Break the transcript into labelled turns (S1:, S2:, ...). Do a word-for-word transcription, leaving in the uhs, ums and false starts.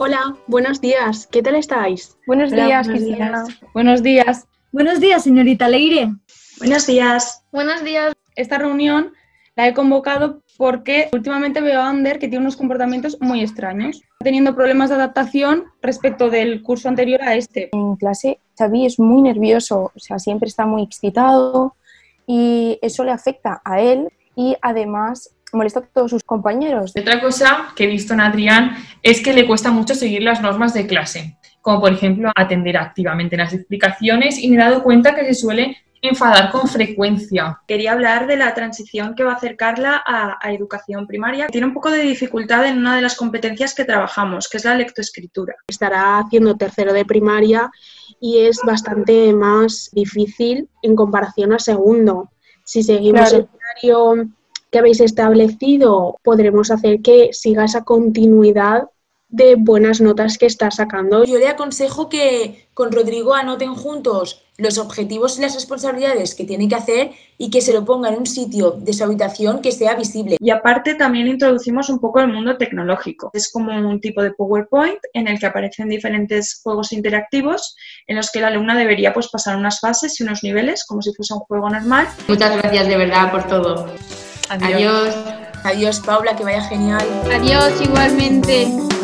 S1: Hola, buenos días. ¿Qué tal estáis?
S2: Buenos
S3: Hola,
S2: días,
S3: buenos
S2: Cristina.
S3: días.
S2: Buenos días.
S4: Buenos días, señorita Leire.
S3: Buenos días.
S5: Buenos días.
S2: Esta reunión la he convocado porque últimamente veo a Ander que tiene unos comportamientos muy extraños, teniendo problemas de adaptación respecto del curso anterior a este.
S6: En clase, Xavi es muy nervioso, o sea, siempre está muy excitado y eso le afecta a él y además molesta a todos sus compañeros.
S7: Otra cosa que he visto en Adrián es que le cuesta mucho seguir las normas de clase, como por ejemplo atender activamente las explicaciones, y me he dado cuenta que se suele enfadar con frecuencia.
S3: Quería hablar de la transición que va a hacer Carla a, a educación primaria. Tiene un poco de dificultad en una de las competencias que trabajamos, que es la lectoescritura.
S1: Estará haciendo tercero de primaria y es bastante más difícil en comparación a segundo. Si seguimos
S6: Claro.
S1: el horario que habéis establecido, podremos hacer que siga esa continuidad de buenas notas que está sacando.
S8: Yo le aconsejo que con Rodrigo anoten juntos los objetivos y las responsabilidades que tienen que hacer y que se lo pongan en un sitio de su habitación que sea visible.
S3: Y aparte también introducimos un poco el mundo tecnológico. Es como un tipo de PowerPoint en el que aparecen diferentes juegos interactivos en los que la alumna debería pues pasar unas fases y unos niveles como si fuese un juego normal.
S5: Muchas gracias de verdad por todo.
S2: Adiós.
S5: Adiós.
S8: Adiós, Paula, que vaya genial.
S5: Adiós igualmente.